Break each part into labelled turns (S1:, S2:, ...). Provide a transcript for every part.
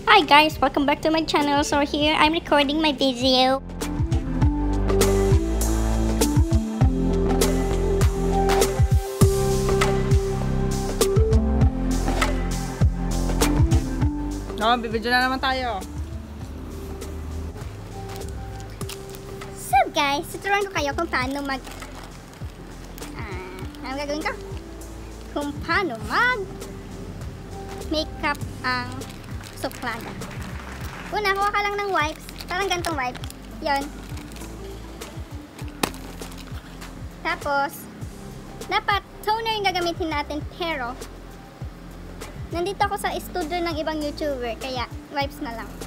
S1: Hi guys, welcome back to my channel. So here I'm recording my video.
S2: Bibidyo na naman tayo.
S1: So guys, tuturuan ko kayo kung paano ano gagawin ko? Kung paano makeup ang suplada. Una, kuha ka lang ng wipes. Parang gantong wipe. Yon. Tapos, dapat toner yung gagamitin natin, pero nandito ako sa studio ng ibang YouTuber, kaya wipes na lang.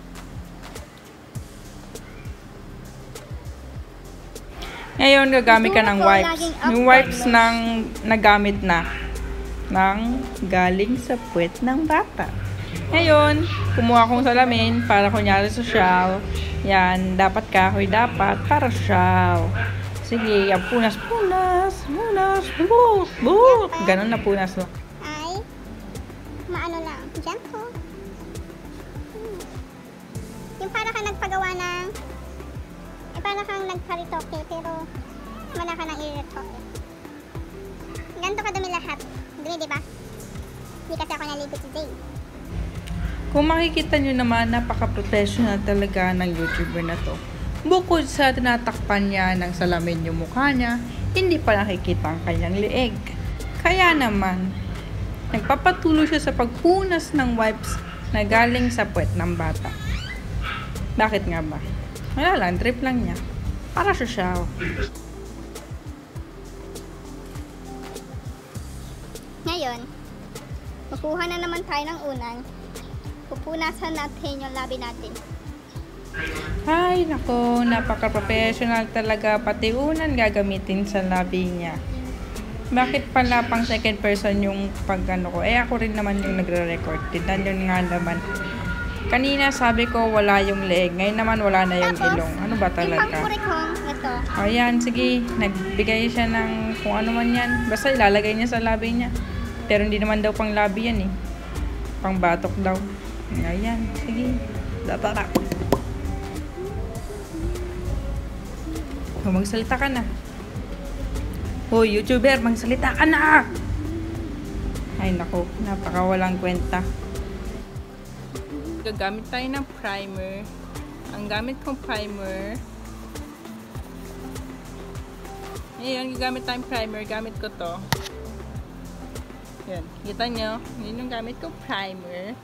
S2: Ngayon, gagamit ka ng wipes. Yung wipes ng nagamit na. Galing sa puwet ng bata. Ngayon, kumuha kong salamin para kunyari social. Yan, dapat kahoy dapat para social. Sige, punas. Ganun na punas lang.
S1: Maano lang, dyan ko. Yung para kang nagpagawa ng para kang nagparitoke, pero wala ka nang i-retoke. Ganito kadami lahat. Dumi, diba? Hindi kasi ako naligo today.
S2: Kung makikita nyo naman, napaka-professional talaga ng YouTuber na to. Bukod sa tinatakpan niya ng salamin yung mukha niya, hindi pa nakikita ang kanyang leeg. Kaya naman, nagpapatuloy siya sa pagpunas ng wipes na galing sa puwet ng bata. Bakit nga ba? Wala lang, trip lang niya. Para siya.
S1: Ngayon, kukuha na naman tayo ng unang. Pupunasan natin yung labi natin.
S2: Ay, nako, napaka-professional talaga. Pati unan gagamitin sa labi niya. Bakit pala pang second person yung pag-ano ko? Ako rin naman yung nagre-record. Tignan yun nga naman. Kanina sabi ko wala yung leeg. Ngayon naman wala na yung ilong. Ano ba talaga?
S1: Yung pangkurikong ito.
S2: Ayan, sige. Nagbigay siya ng kung ano man yan. Basta ilalagay niya sa labi niya. Pero hindi naman daw pang labi yan eh. Pang batok daw. Ayan, sige. Datara. Magsalita ka na. Hoy, YouTuber, magsalita ka na! Ay, naku, napakawalang kwenta. Gagamit tayo ng primer. Ang gamit kong primer. Ayan, gagamit tayong primer. Gamit ko to. Yan, kita nyo? Yun yung gamit kong primer.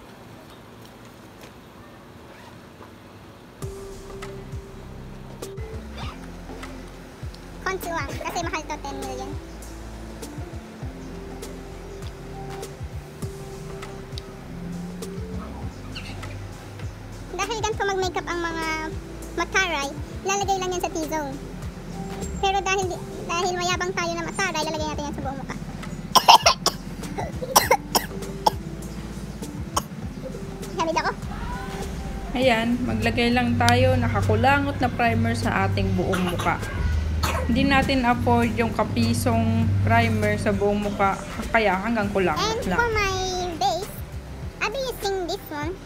S1: Konti lang, kasi mahal to 10 million. Dahil ganito mag-makeup ang mga mataray, lalagay lang yan sa T-zone. Pero dahil mayabang tayo na mataray, lalagay natin yan sa buong mukha. Hamid ako.
S2: Ayan, maglagay lang tayo nakakulangot na primer sa ating buong mukha. Hindi natin afford yung kapisong primer sa buong mukha, kaya hanggang kulangot
S1: And
S2: lang.
S1: for my base, I'll be using this one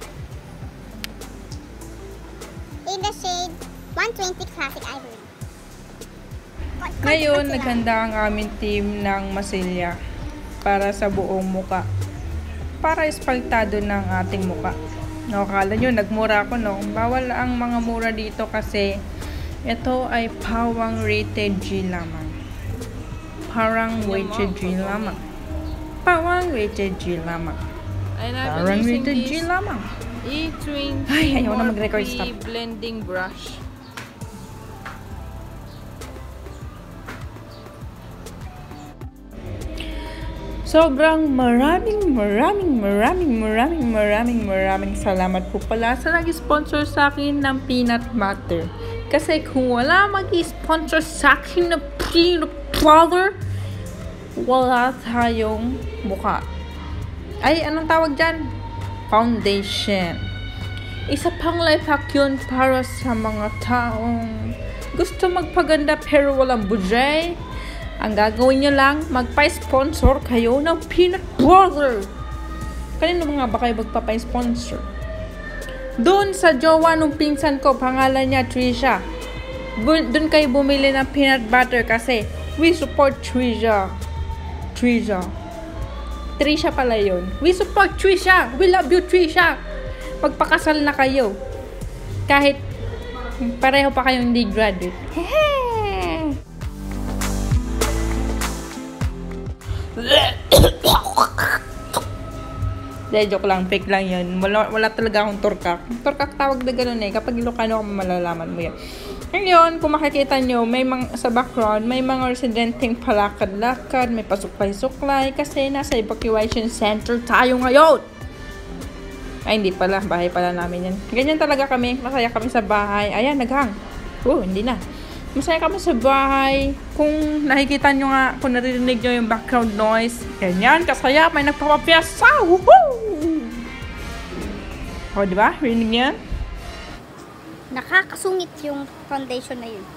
S1: in the shade 120 Classic Ivory.
S2: Ngayon, naghanda ang aming team ng masilya para sa buong mukha. Para espaltado ng ating mukha. No, kala nyo, nagmura ako, no? Bawal ang mga mura dito kasi ito ay pawang rated G lamang. Parang rated G lamang. Pawang rated G lamang. Parang rated G lamang. E20 ay, ayaw na mag-record, stop.
S3: Blending brush.
S2: Sobrang maraming salamat po pala sa nag-sponsor sa akin ng peanut butter. Kasi kung wala mag-sponsor sa akin ng peanut butter, wala tayong mukha. Ay, anong tawag dyan? Foundation. Isa pang life hack yun para sa mga taong gusto magpaganda pero walang budget. Ang gagawin nyo lang, magpa-sponsor kayo ng peanut butter. Kanino nga ba kayo magpapa-sponsor? Doon sa jowa nung pinsan ko, pangalan niya Trisha. Doon kayo bumili ng peanut butter kasi we support Trisha. Trisha pala yun. We support Trisha. We love you, Trisha. Magpakasal na kayo. Kahit pareho pa kayong hindi graduate. Hehe! Joke lang, fake lang yun. Wala talaga akong turkak. Turkak tawag na gano'n eh. Kapag Ilocano ka, malalaman mo yan. Ngayon, kung makikita nyo, may sa background, may mga residenteng palakad-lakad, may pasuklay-suklay, kasi nasa evacuation center tayo ngayon. Ay, hindi pala. Bahay pala namin yan. Ganyan talaga kami. Masaya kami sa bahay. Ayan, naghang. Hindi na. Masaya kami sa bahay. Kung nakikita nyo nga, kung naririnig nyo yung background noise, ganyan, kasaya, may nagpapapiyasa. Woohoo! O, diba? Rinig niyo yan?
S1: Nakakasungit yung foundation na yun.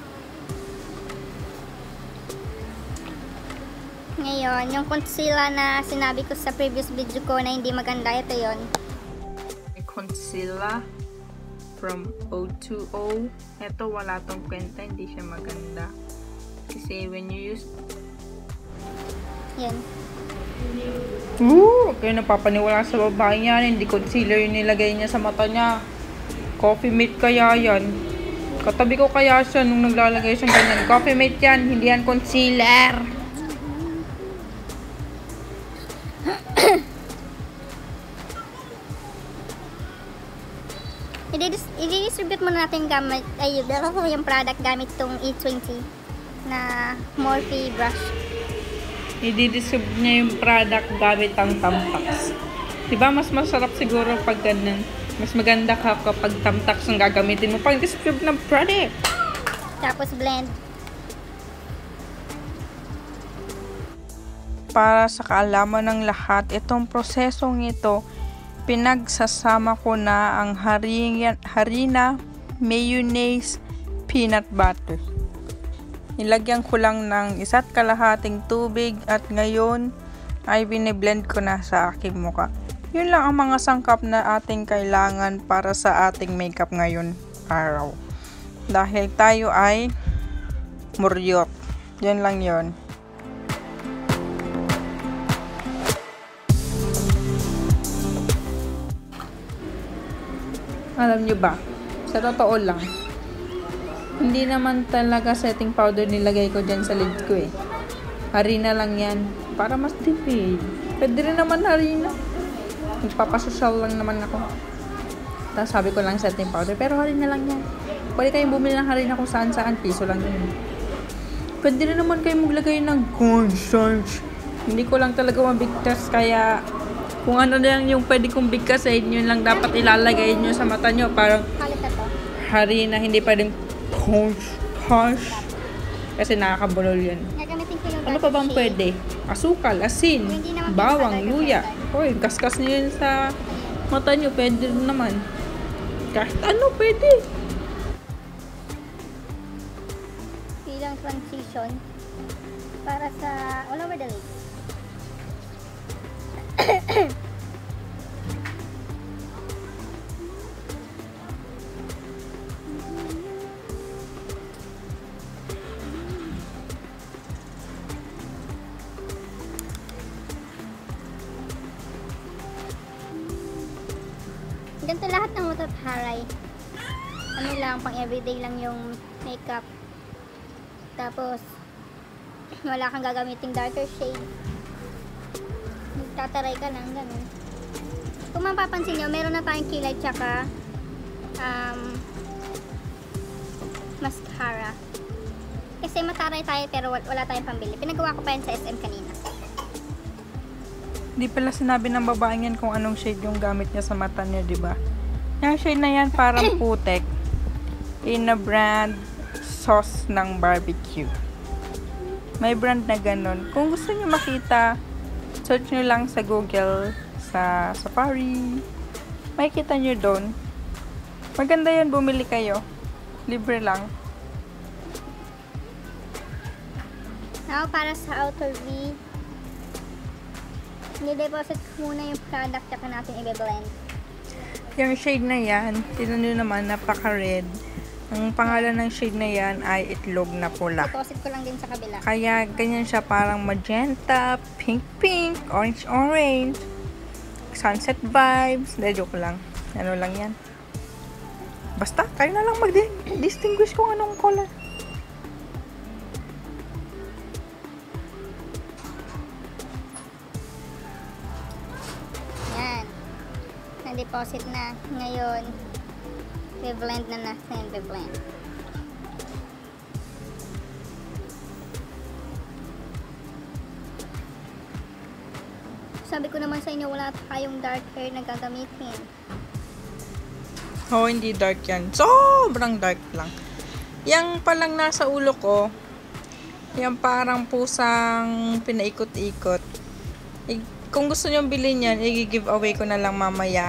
S1: Ngayon, yung concealer na sinabi ko sa previous video ko na hindi maganda, ito yun.
S2: Concealer from O2O. Ito, wala tong kwenta. Hindi siya maganda. Kasi when you use...
S1: Yan.
S2: Kaya napapaniwala sa babae yan. Hindi concealer yung nilagay niya sa mata niya. Coffee mate kaya yan. Katabi ko kaya siya nung naglalagay siya ganyan. Coffee mate yan. Hindi yan concealer.
S1: I-distribute muna natin gamit yung product gamit tong E20 na Morphe brush.
S2: I-distribute niya yung product gamit ang Tampax. Diba mas masarap siguro pag ganun. Mas maganda ka kapag Tampax ang gagamitin mo pag distribute ng product.
S1: Tapos blend.
S2: Para sa kaalaman ng lahat, itong prosesong ito, pinagsasama ko na ang harina, mayonnaise, peanut butter. Nilagyan ko lang ng 1.5 tubig at ngayon ay biniblend ko na sa aking muka. Yun lang ang mga sangkap na ating kailangan para sa ating makeup ngayon araw. Dahil tayo ay muryot. Yan lang yun. Alam nyo ba, sa totoo lang, hindi naman talaga setting powder nilagay ko dyan sa lid ko eh. Harina lang yan. Para mas tipid. Pwede rin naman harina. Nagpapasosyal lang naman ako. Tapos sabi ko lang setting powder. Pero harina lang yan. Pwede kayong bumili ng harina kung saan-saan. Piso lang yun. Pwede rin naman kayong maglagay ng cornstarch. Hindi ko lang talaga mabigtas. Kaya kung ano lang yung pwede kong bigkasin, yun lang dapat ilalagay nyo sa mata nyo. Parang harina. Hindi pwedeng cornstarch. Kasi nakakabulol yun.
S1: Gagamitin ko yung
S2: Ano pa bang pwede? Asukal, asin, bawang, luya. Hoy, kaskas nyo yun sa mata nyo. Pwede rin naman. Kahit ano, pwede.
S1: Bilang transition para sa all over the lake. Ganito lahat ng matatharay. Ano lang, pang everyday lang yung makeup. Tapos, wala kang gagamiting darker shade. Tataray ka lang, ganun. Kung mapapansin nyo, meron na tayong kilay tsaka mascara. Kasi mataray tayo pero wala tayong pambili. Pinagawa ko pa yan sa SM kanina.
S2: Di pala sinabi ng babaeng yan kung anong shade yung gamit niya sa mata niya, di ba? Yung shade na yan parang putek. In a brand sauce ng barbecue. May brand na ganun. Kung gusto niyo makita, search nyo lang sa Google, sa Safari. Makikita nyo doon. Maganda yan, bumili kayo. Libre lang.
S1: Now, para sa outer V, Ni-deposit muna yung product tsaka natin i-blend.
S2: Yung shade na yan, tinan nyo naman, napaka-red. Ang pangalan ng shade na yan ay itlog na pula.
S1: Deposit ko lang din sa kabila.
S2: Kaya ganyan siya, parang magenta, pink-pink, orange-orange, sunset vibes. Hindi, joke lang. Ano lang yan. Basta, kayo na lang mag-distinguish kung anong color.
S1: Yan. Na-deposit na. Ngayon, i-blend na natin. I-blend. Sabi ko naman sa inyo, wala tayong dark hair na gagamitin.
S2: Oh, hindi dark yan. Sobrang dark lang. Yang palang nasa ulo ko, yung parang pusang pinaikot-ikot. Kung gusto nyo bilhin yan, i-giveaway ko na lang mamaya.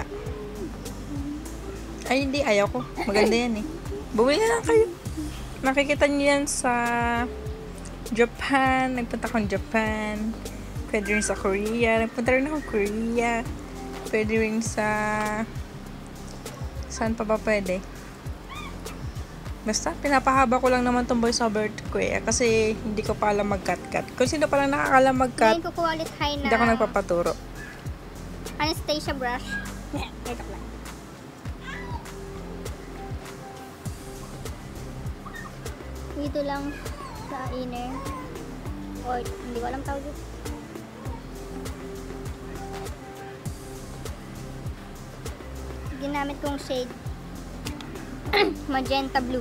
S2: Ay, hindi. Ayaw ko. Maganda yan eh. Bumili na lang kayo. Makikita nyo yan sa Japan. Nagpunta akong Japan. Pwede rin sa Korea. Nagpunta rin ako Korea. Pwede rin sa... Saan pa ba pwede? Basta, pinapahaba ko lang naman tong voiceover ko eh. Kasi hindi ko pa alam mag-cut-cut. Kung sino palang nakakalam mag-cut,
S1: Ngayon kukuha ulit tayo na
S2: hindi ako nagpapaturo.
S1: Anastasia brush. Ito lang. Dito lang sa inner. Or, hindi ko alam tawag dito. Ginamit kong shade magenta blue.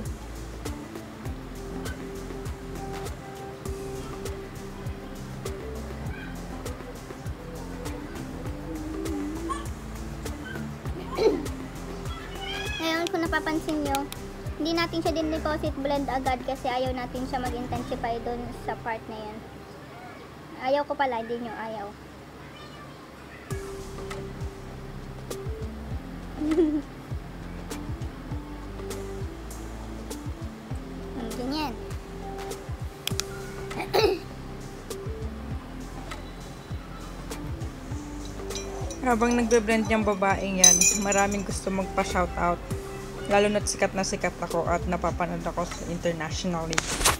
S1: Ngayon, kung napapansin nyo, hindi natin siya din deposit blend agad kasi ayaw natin siya mag-intensify doon sa part na yan. Ayaw ko pala, hindi nyo ayaw. Ganyan.
S2: Habang nagbe-blend yung babaeng yan, maraming gusto magpa-shoutout. Lalo na't sikat na sikat ako at napapanood ako sa internationally.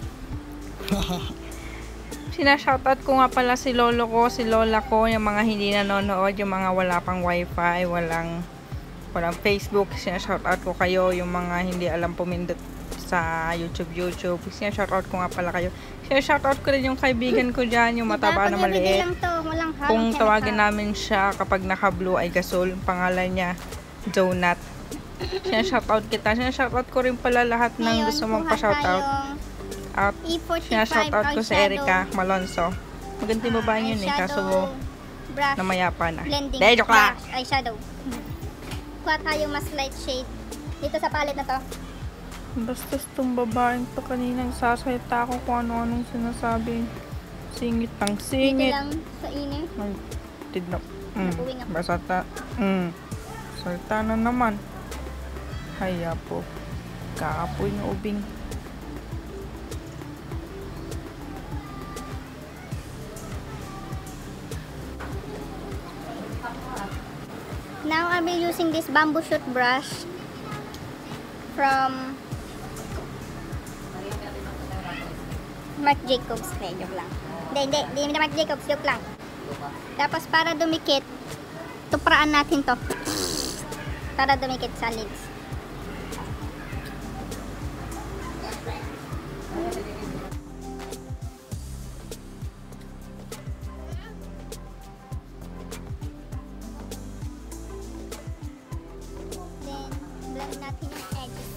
S2: Sina-shoutout ko nga pala si lolo ko, si lola ko, yung mga hindi nanonood, yung mga wala pang wifi, walang Facebook. Sina-shoutout ko kayo, yung mga hindi alam pumindot sa YouTube. Sina-shoutout ko nga pala kayo. Sina-shoutout ko rin yung kaibigan ko dyan, yung mataba na maliit. Kung tawagin namin siya kapag naka-blue ay gasol, pangalan niya Donut. Sina-shoutout kita. Sina-shoutout ko rin pala lahat ng gusto mong pa-shoutout. At sina-shoutout ko si Erica Malonzo. Magandang babae yun eh, kaso namayapa na.
S1: Blending
S2: Joke lang.
S1: brush, eyeshadow. Kuha tayo mas light shade dito sa palette na to.
S2: Basta itong babaeng to kaninang sasalita ako kung ano-anong sinasabi. Singit ng
S1: Dito
S2: singit.
S1: lang sa inner.
S2: Ay, tidnap.
S1: Nabuwing ako.
S2: Basta salta na naman. Haya po. Kaapoy na ubing.
S1: Now I'll be using this bamboo shoot brush from Marc Jacobs. Joke lang. Hindi Marc Jacobs, joke lang. Tapos para dumikit, tupraan natin to. Para dumikit sa lids. Then, blend natin yung edges.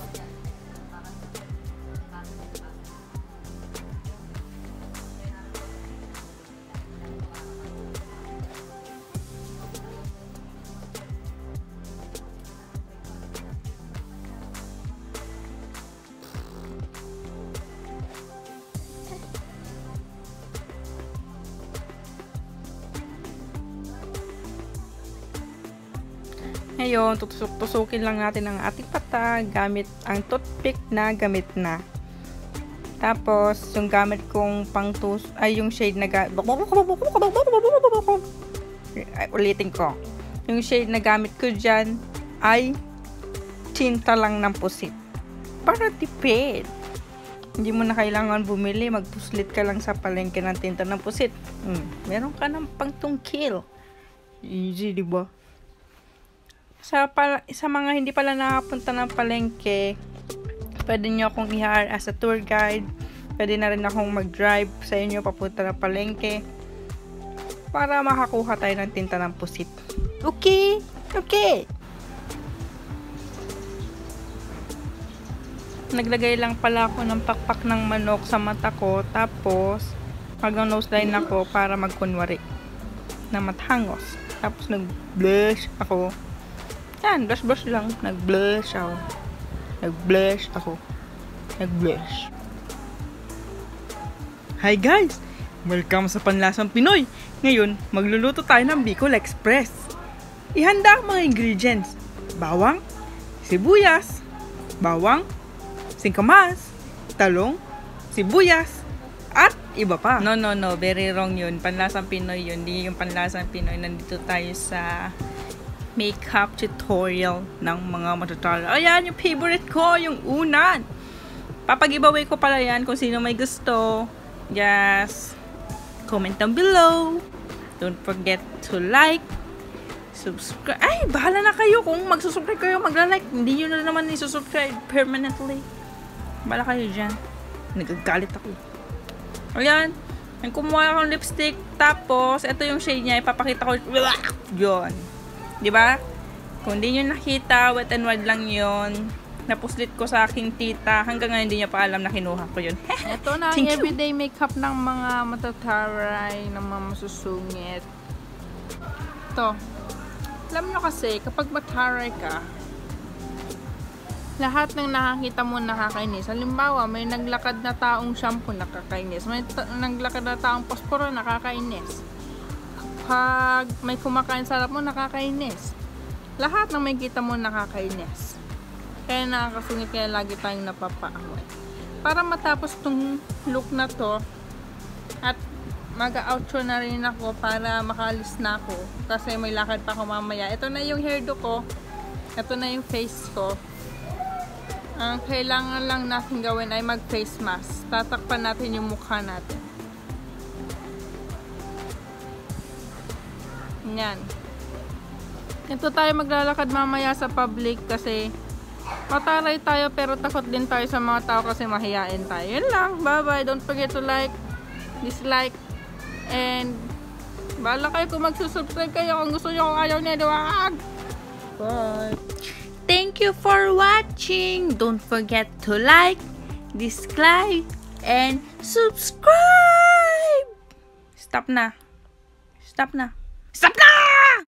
S2: Ngayon, tutusok-tusukin lang natin ang ating mata gamit ang toothpick na gamit na. Tapos, yung gamit kong pangtus ay yung shade na Ulitin ko. Yung shade na gamit ko dyan ay tinta lang ng pusit. Para tipid. Hindi mo na kailangan bumili. Magpuslit ka lang sa palengke ng tinta ng pusit. Meron ka ng pangtungkil. Easy, diba? Sa mga hindi pala nakapunta ng palengke, pwede nyo akong i-hire as a tour guide. Pwede na rin akong mag-drive sa inyo papunta ng palengke para makakuha tayo ng tinta ng pusit. Okay? Okay. Naglagay lang pala ako ng pakpak ng manok sa mata ko, tapos mag-nose line ako para magkunwari na mathangos. Tapos nag-blush ako. Yan, blush lang. Nag-blush ako. Nag-blush. Hi guys! Welcome sa Panlasang Pinoy! Ngayon, magluluto tayo ng Bicol Express. Ihanda ang mga ingredients. Bawang, sibuyas, singkamas, talong, sibuyas, at iba pa. No, very wrong yun. Panlasang Pinoy yun. Hindi yung Panlasang Pinoy. Nandito tayo sa makeup tutorial ng mga matutunan. Ayan, yung favorite ko, yung unan. Papag-giveaway ko pala yan kung sino may gusto. Just comment down below. Don't forget to like, subscribe. Ay, bahala na kayo kung magsusubscribe kayo, magla-like. Hindi nyo na naman isusubscribe permanently. Bahala kayo dyan. Nagagalit ako. Ayan. Ang kumuha akong lipstick. Tapos, ito yung shade niya. Ipapakita ko. Yun. Diba? Kung hindi nyo nakita, Wet n Wild lang yun. Napuslit ko sa aking tita. Hanggang ngayon hindi niya pa alam na kinuha ko yun.
S3: Ito na ang everyday makeup ng mga matataray, ng mga masusungit. Ito. Alam nyo kasi, kapag mataray ka, lahat ng nakakita mo nakakainis. Halimbawa, may naglakad na taong shampoo, nakakainis. May naglakad na taong posporo, nakakainis. Kapag may kumakain sa harap mo, nakakainis. Lahat ng may kita mo, nakakainis. Kaya nakakasungit, kaya lagi tayong napapaaway. Para matapos tong look na to, at mag-outro na rin ako para makalis na ako. Kasi may lakad pa ako mamaya. Ito na yung hairdo ko. Ito na yung face ko. Ang kailangan lang natin gawin ay mag-face mask. Tatakpan natin yung mukha natin. Yan. Ito tayo maglalakad mamaya sa public kasi mataray tayo pero takot din tayo sa mga tao kasi mahihain tayo. Yun lang. Bye-bye. Don't forget to like, dislike, and bahala kayo kung magsusubscribe kayo kung gusto nyo, kung ayaw nyo, wag! Bye!
S2: Thank you for watching. Don't forget to like, dislike, and subscribe. Stop na.